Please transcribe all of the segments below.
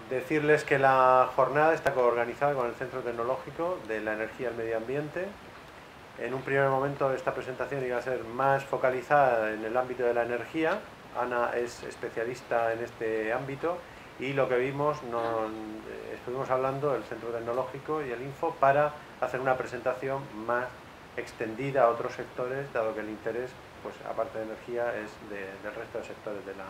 Decirles que la jornada está coorganizada con el Centro Tecnológico de la Energía y el Medio Ambiente. En un primer momento esta presentación iba a ser más focalizada en el ámbito de la energía. Ana es especialista en este ámbito y lo que vimos, estuvimos hablando del Centro Tecnológico y el Info para hacer una presentación más extendida a otros sectores, dado que el interés, pues aparte de energía, es del resto de sectores de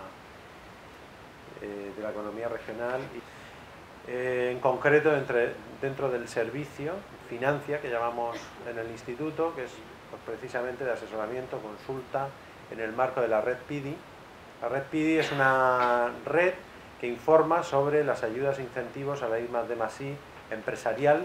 la economía regional. En concreto, dentro del servicio Financia, que llamamos en el instituto, que es pues, precisamente de asesoramiento, consulta, en el marco de la red PIDI. La red PIDI es una red que informa sobre las ayudas e incentivos a la I+D+I empresarial.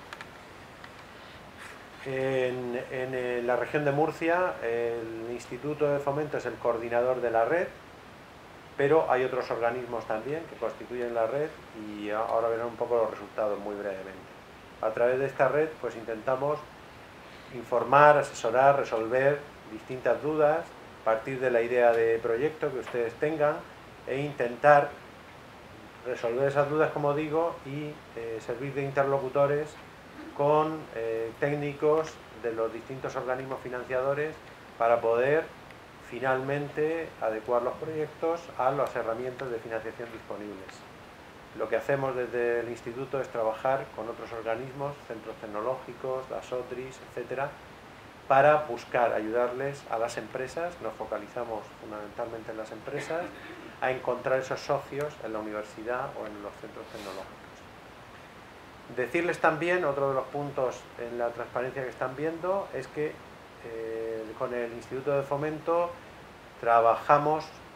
En la región de Murcia, el Instituto de Fomento es el coordinador de la red, pero hay otros organismos también que constituyen la red y ahora verán un poco los resultados muy brevemente. A través de esta red pues intentamos informar, asesorar, resolver distintas dudas, partir de la idea de proyecto que ustedes tengan e intentar resolver esas dudas, como digo, y servir de interlocutores con técnicos de los distintos organismos financiadores para poder finalmente adecuar los proyectos a las herramientas de financiación disponibles. Lo que hacemos desde el instituto es trabajar con otros organismos, centros tecnológicos, las OTRIs, etcétera, para buscar ayudarles a las empresas, nos focalizamos fundamentalmente en las empresas, a encontrar esos socios en la universidad o en los centros tecnológicos. Decirles también, otro de los puntos en la transparencia que están viendo, es que con el Instituto de Fomento trabajan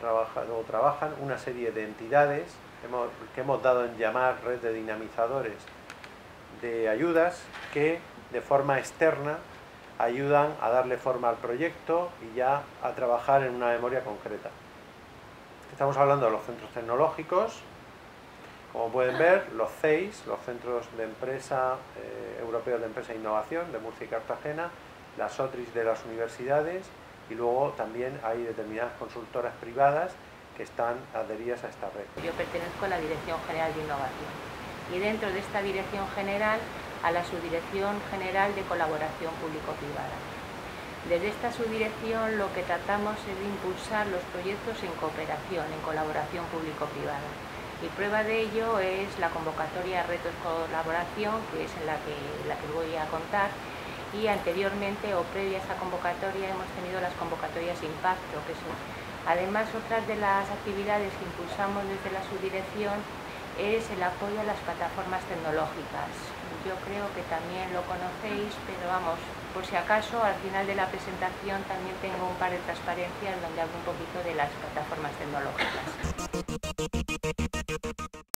una serie de entidades que hemos dado en llamar red de dinamizadores de ayudas que de forma externa ayudan a darle forma al proyecto y ya a trabajar en una memoria concreta. Estamos hablando de los centros tecnológicos, como pueden ver, los CEIs, los Centros de Empresa Europeos de Empresa e Innovación de Murcia y Cartagena, las OTRIs de las universidades y luego también hay determinadas consultoras privadas que están adheridas a esta red. Yo pertenezco a la Dirección General de Innovación y dentro de esta Dirección General a la Subdirección General de Colaboración Público-Privada. Desde esta subdirección lo que tratamos es de impulsar los proyectos en cooperación, en colaboración público-privada. Y prueba de ello es la convocatoria Retos Colaboración, que es en la que voy a contar, y anteriormente o previa a esa convocatoria hemos tenido las convocatorias Impacto, que son además otras de las actividades que impulsamos desde la subdirección es el apoyo a las plataformas tecnológicas. Yo creo que también lo conocéis, pero vamos, por si acaso al final de la presentación también tengo un par de transparencias donde hablo un poquito de las plataformas tecnológicas.